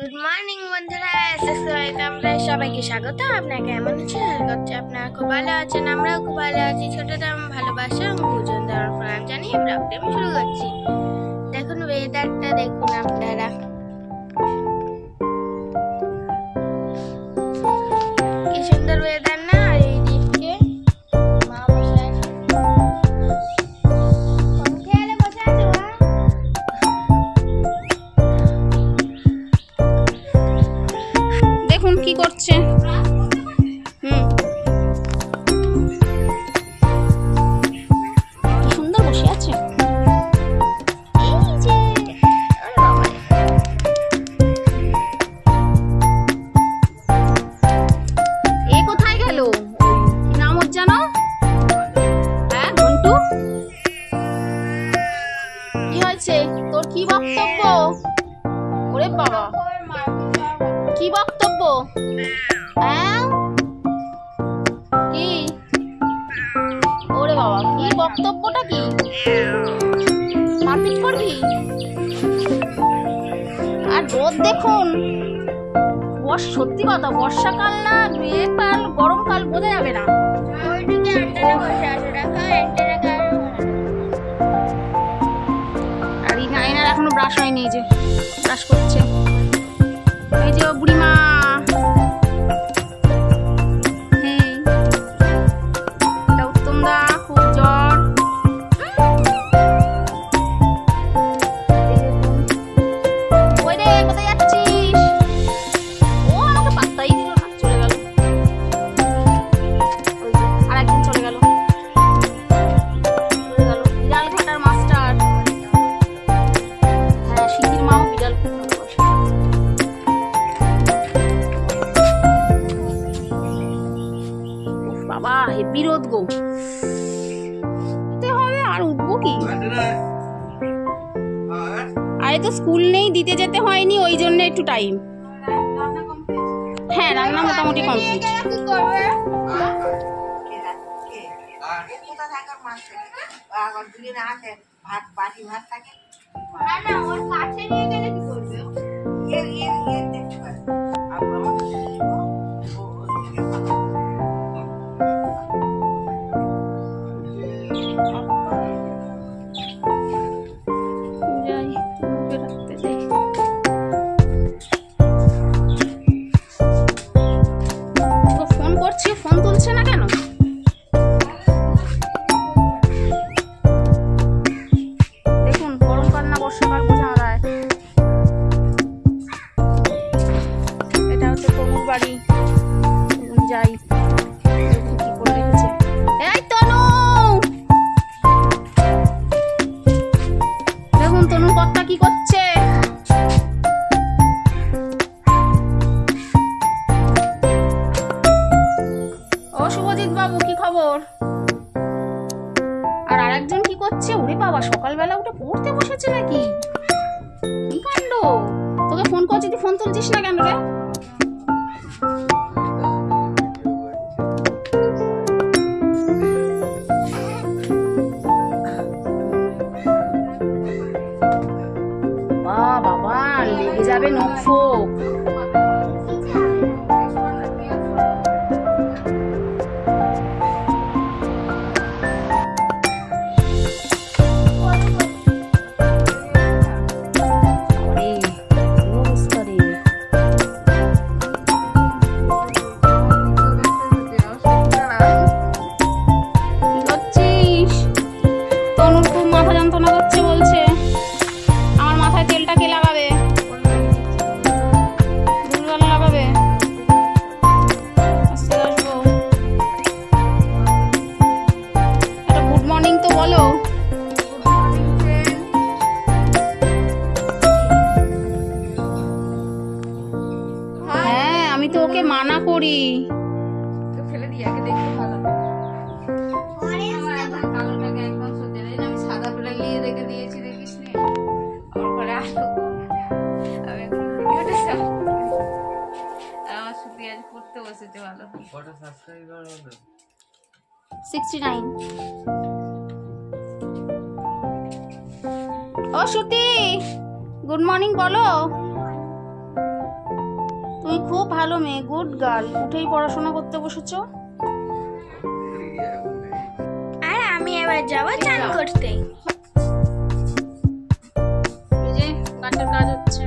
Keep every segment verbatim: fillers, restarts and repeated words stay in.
Good morning বন্ধুরা, আমরা সবাইকে স্বাগত। আপনারা কেমন আছেন? করছে আপনারা খুব ভালো আছেন, আমরাও খুব ভালো আছি। ছোটদের ভালোবাসা এবং ভোজন দেওয়ার প্রণাম জানিয়ে ব্লগটি আমি শুরু করছি। দেখুন ওয়েদারটা দেখুন আপনারা, কি সুন্দর ওয়েদার না। আর এইদিকে মা বসে আছে, খেয়ালে বসে আছে। দেখুন কি করছে। হুম সুন্দর বসে আছে। এই যে এ কোথায় গেল? কি নাম ওর জানো? হ্যাঁ ঘন্টু, কি হয়েছে তোর? কি বক্তব্য? ওরে বাবা, কি বক্তব্য? হ্যাঁ কি? ওরে বাবা, কি বক্তব্যটা? কি মারপিট করবি? আর রোদ দেখুন, বর্ষ সত্যি কথা, বর্ষাকাল না কাল গরমকাল বোঝা যাবে না। আর এই নাইনার এখনো ব্রাশ হয়নি, যে ব্রাশ করছে। এই যে বুড়িমা, হ্যাঁ এটা উত্তম দা, খুব জ্বর। ওই রে, কোথায় যাচ্ছিস? ও আমাকে পাত্তাই দিল না, চলে গেল। আর একদিন চলে গেল, চলে গেল। বিড়াল ঘাটার মাস্টার। হ্যাঁ, সিদ্ধির মাও বিড়াল খুব ভালোবাসে। বাবা হেব্বি রোদ গো, হবে আর উঠবো কি? আরে তো স্কুল নেই, দিতে যেতে হয়নি, ওই জন্য একটু টাইম। হ্যাঁ রান্না মোটামুটি কমপ্লিট। ফোন করছি, ফোন তুলছে না কেন? দেখুন গরমকাল না বর্ষাকাল বোঝা যায়। এটা হচ্ছে তনুর বাড়ি, যাই কি করে রেখেছে। এই তনু, দেখুন তনুর কর্তা কি করছে। ও শুভজিৎ বাবু, কি খবর? আর আরেকজন কি করছে? ওরে বাবা, সকালবেলা উঠে পড়তে বসেছে নাকি? কি কাণ্ড! তোকে ফোন করছি, তুই ফোন তুলছিস না কেন রে? বাবা লেগে যাবে নখ ফোক। আমি তো ওকে মানা করি। ফেলে দিই, আগে দেখতে ভালো। কালোটাকে একদম সত্যি দেয় না, আমি সাদা পেলে নিয়ে রেখে দিয়েছি, দেখিস নি? আমার ঘরে আসো, আমি এখন ভিডিওটা চাপ। আমার সুতি আজ পড়তে বসেছে ভালো। কত সাবস্ক্রাইবার হলো? Sixty nine. ও সুতি, গুড মর্নিং বলো। তুমি খুব ভালো মেয়ে, গুড গার্ল। উঠেই পড়াশোনা করতে বসেছো। আর আমি এবার যাবো চান করতে। এই যে কাঠের কাজ হচ্ছে,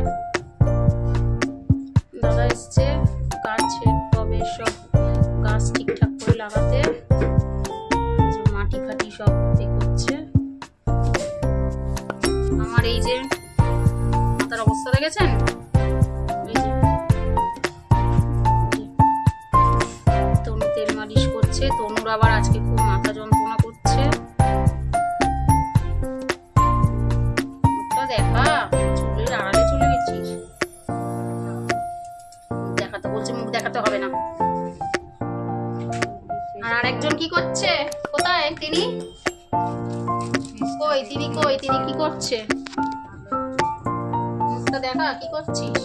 দাদা এসছে কাজ হবে সব গাছ ঠিকঠাক করে লাগাতে। এই যে মাটি ফাটি সব এ করছে। আমার এই যে মাথার অবস্থা দেখেছেন, এই যে তনু তেল মালিশ করছে। তনুর আবার আজকে খুব মাথা যন্ত্রণা করছে। মুখটা দেখা, চুলের আড়ালে চলে গেছিস। দেখাতে বলছে, মুখ দেখাতে হবে না। আর আরেকজন কি করছে? কোথায় তিনি? কই তিনি? কই তিনি কি করছে? মুখটা দেখা, কি করছিস?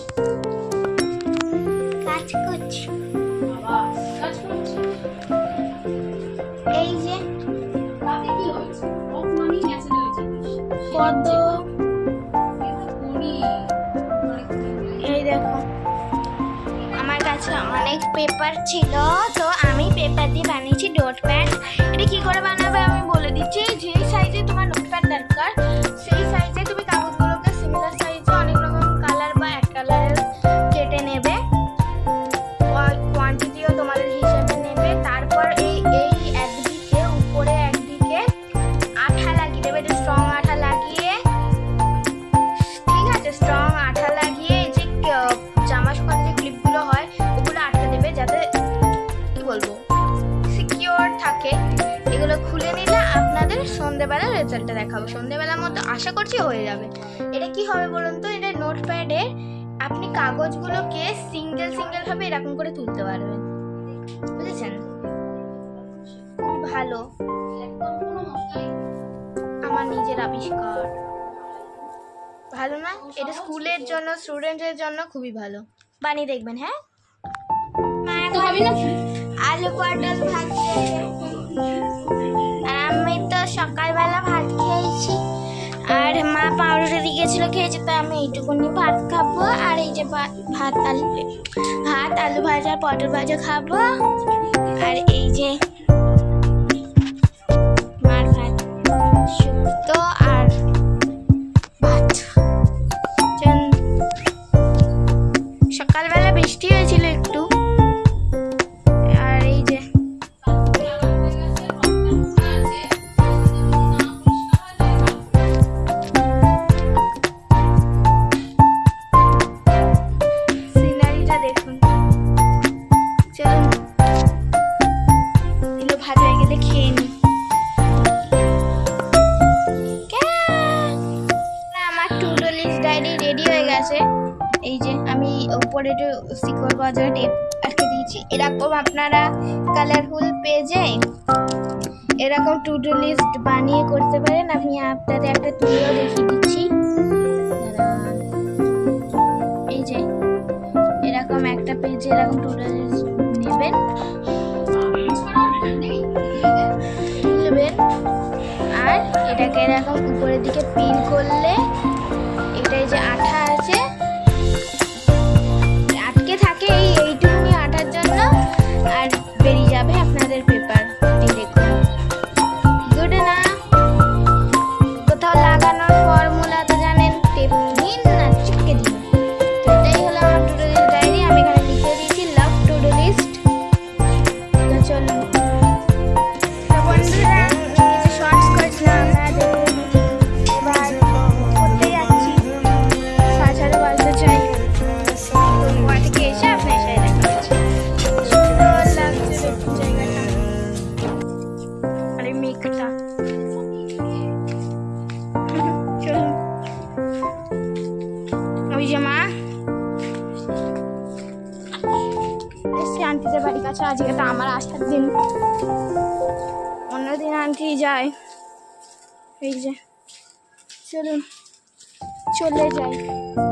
কাজ করছি। বাবা কাজ করছিস? এই যে তাতে কি হয়েছে? অপমানই ন্যাচারাল জিনিস। কত কিন্তু করি এই দেখো, আমার কাছে অনেক পেপার ছিল, তো আমি পেপার দিয়ে বানিয়েছি নোটপ্যাড। এটা কি করে বানাবে আমি বলে দিচ্ছি। যে সাইজে তোমার নোটপ্যাড দরকার সেই সাইজে তুমি কাগজগুলোকে সিমিলার সাইজে অনেক রকম কালার বা এক কালারের কেটে নেবে, কোয়ান্টিটিও তোমাদের হিসেবে নেবে। তারপর এই এই একদিকে উপরে একদিকে আঠা লাগিয়ে দেবে, এটা স্ট্রং আঠা লাগিয়ে, ঠিক আছে, স্ট্রং আঠা লাগিয়ে এই যে জামা শুকানো যে ক্লিপগুলো হয় ওগুলো আটকে দেবে, যাতে কি বলবো সিকিউর থাকে। এগুলো খুলে নিলে আপনাদের সন্ধ্যেবেলা রেজাল্টটা দেখাবো। সন্ধ্যেবেলার মধ্যে আশা করছি হয়ে যাবে। এটা কি হবে বলুন তো, এটা নোটপ্যাডে আপনি কাগজগুলোকে সিঙ্গেল সিঙ্গেল ভাবে এরকম করে তুলতে পারবেন, বুঝেছেন? খুবই ভালো, একদম কোনো মশলাই আমার নিজের আবিষ্কার। ভালো না? এটা স্কুলের জন্য, স্টুডেন্টদের জন্য খুবই ভালো। বানিয়ে দেখবেন। হ্যাঁ, তো হবে না। আলু পটল ভাজছে। আর আমি তো সকালবেলা ভাত খেয়েছি, আর মা পাউরুটি দিয়ে গেছিল খেয়েছে, তো আমি এইটুকুনি ভাত খাবো। আর এই যে ভাত ভাত আলু ভাত আলু ভাজা পটল ভাজা খাবো। আর এই যে মার ভাত শুক্তো আর ভাত। চল, সকালবেলা বৃষ্টি হয়েছিল একটু। আর এই যে সিনারিটা দেখুন। চলুন এগুলো ভাজা হয়ে গেলে খেয়ে নি। আমার to do list diary ready হয়ে গেছে। এই যে আমি উপরে একটু শিকড় গজা টেপ আটকে দিয়েছি। এরকম আপনারা কালারফুল পেজে এরকম টু ডু লিস্ট বানিয়ে করতে পারেন। আমি আপনাদের একটা তুলেও দেখিয়ে দিচ্ছি। দাঁড়ান। এই যে এরকম একটা পেজে এরকম টু ডু লিস্ট নেবেন, তুলবেন, আর এটাকে এরকম উপরের দিকে পিন করলে এটাই যে আঠা আছে আটকে থাকে এই এইটুকুনি আঠার জন্য, আর বেরিয়ে যাবে আপনাদের পেপার। এই দেখুন, গুড না? কোথাও লাগানোর ফর্মুলা তো জানেন, টেপ দিন না চিপকে দিন। তো এটাই হলো আমার টু ডু লিস্ট ডায়েরি। আমি এখানে লিখে দিয়েছি লাভ টু ডু লিস্ট। তো চলুন তো বন্ধুরা, শর্টস করেছিলাম আপনারা দেখুন। এবার করতে যাচ্ছি, সাড়ে ছটা বাজতে চাই। তো গোয়া থেকে এসে আপনার সাথে দেখা হচ্ছে। সুন্দর লাগছে দেখুন জায়গাটা, আর এই মেঘটা। চলুন, ওই যে মা এসছি আন্টিদের বাড়ির কাছে। আজকে তো আমার আসার দিন, অন্যদিন আন্টি যায়। এই যে চলুন চলে যাই।